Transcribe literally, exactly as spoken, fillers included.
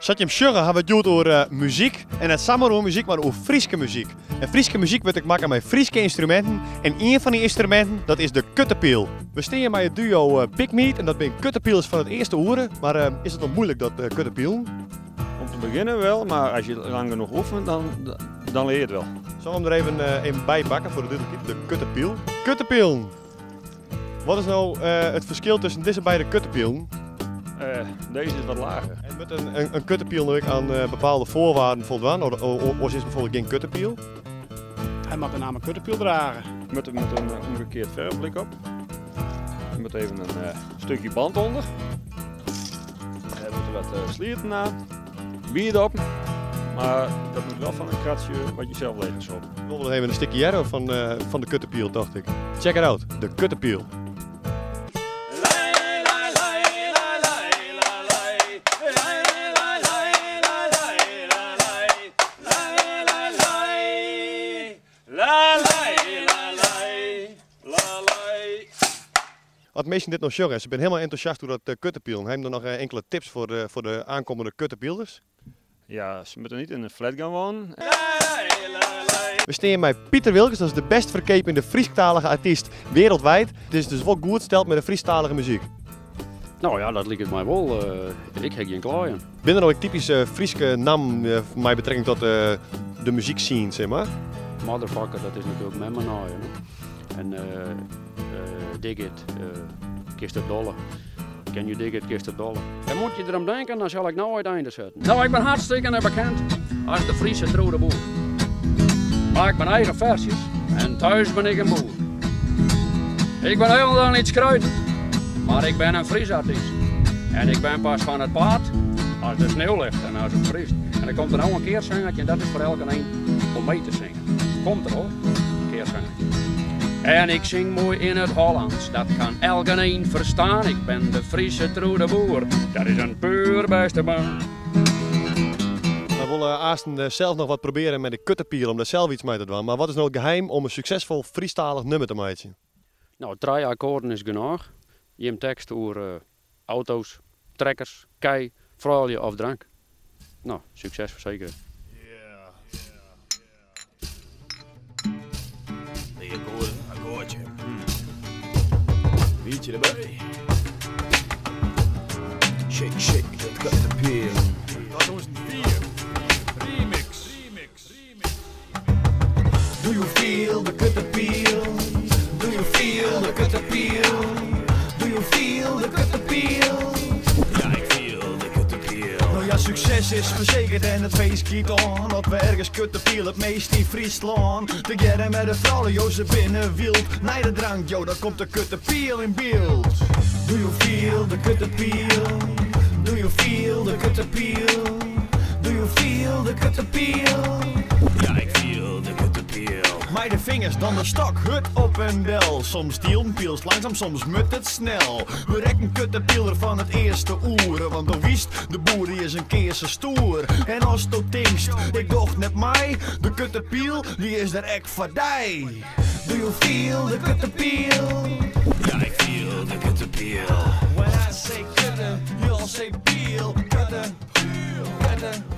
Zat je hem sjuggen, hebben we het over uh, muziek. En het samen over muziek, maar over Frieske muziek. En Frieske muziek wordt ik maken met Frieske instrumenten. En een van die instrumenten, dat is de kuttepiel. We staan met het duo uh, Pigmeat en dat zijn kuttepiels van het eerste horen. Maar uh, is het nog moeilijk, dat uh, kuttepiel? Om te beginnen wel, maar als je lang genoeg oefent, dan, dan leer je het wel. Zullen we hem er even, uh, even bij bakken voor de, de kuttepiel? Kuttepiel! Wat is nou uh, het verschil tussen deze beide kuttepielen? Uh, deze is wat lager. En met een, een, een kuttepiel nu aan uh, bepaalde voorwaarden voldaan, of, of, of is bijvoorbeeld geen kuttepiel? Hij mag een naam een kuttepiel dragen. Met, met een uh, omgekeerd verfblik op. Met even een uh, stukje band onder. We hebben er wat uh, slierten aan. Bier op. Maar dat moet wel van een kratje wat je zelf leeg op. Ik wil nog even een stukje jaren van, uh, van de kuttepiel, dacht ik. Check it out, de kuttepiel. Als mensen dit nog jongen, ze zijn helemaal enthousiast door dat uh, kuttepiel. Hebben er nog uh, enkele tips voor de, voor de aankomende kuttepielers? Ja, ze moeten niet in een flat gaan wonen. We staan met Pieter Wilkens, dat is de best verkepende Friesktalige artiest wereldwijd. Het is dus wel goed stelt met de Friesktalige muziek. Nou ja, dat lijkt het mij wel. Uh, ik heb geen klaaien. Binnen nog typische uh, Frieske naam uh, met betrekking tot uh, de muziekscene, zeg maar? Motherfucker, dat is natuurlijk met mijn naaien. En uh, uh, dig it, uh, kist het dolle. Can you dig it, kist het dolle. En moet je erom denken, dan zal ik nou uiteinde zetten. Nou, ik ben hartstikke bekend als de Friese Trode Boer. Maak mijn eigen versies en thuis ben ik een boer. Ik ben helemaal niet skruid, maar ik ben een Friesartiest. En ik ben pas van het paard als de sneeuw ligt en als het vriest. En dan komt er nou een keerzangertje en dat is voor elke een om mee te zingen. Komt er hoor, een keerzangertje. En ik zing mooi in het Hollands, dat kan elkeen verstaan. Ik ben de Friese Trode Boer, dat is een puur beste man. We willen Aasten zelf nog wat proberen met de kuttepiel om daar zelf iets mee te doen. Maar wat is nou het geheim om een succesvol Friestalig nummer te maken? Nou, drie akkoorden is genoeg. Je hebt tekst over uh, auto's, trekkers, kei, vrouwen of drank. Nou, succes verzekeren. Biertje erbij. Shake, shake, dat kuttepiel. tweeduizend vier. Remix. Remix. Remix. Do you feel the kuttepiel? Do you feel the kuttepiel? Do you feel the kuttepiel? Ja, ik feel de kuttepiel. Nou ja, succes is verzekerd en het feest giet on. Dat we ergens kuttepiel het meest in Friesland. Together met de vrouwen, jo, ze binnen wild. Nee, de drank, jo, dan komt de kuttepiel in beeld. Do you feel the kuttepiel? Do you feel the kuttepiel? Do you feel the kuttepiel? Ja, ik feel de kuttepiel. Met de vingers dan de stok, hut op en del. Soms stielpiels langzaam, soms mut het snel. We rekken kuttepieler van het eerste oeren. Want dan wist de boer die is een keer zo stoer. En als het tingst, ik docht net mij. De kuttepiel, die is er ek voor die. Do you feel the kuttepiel? Ja, ik feel the kuttepiel. When I say kutte, you'll say peel. Kutte, kutte.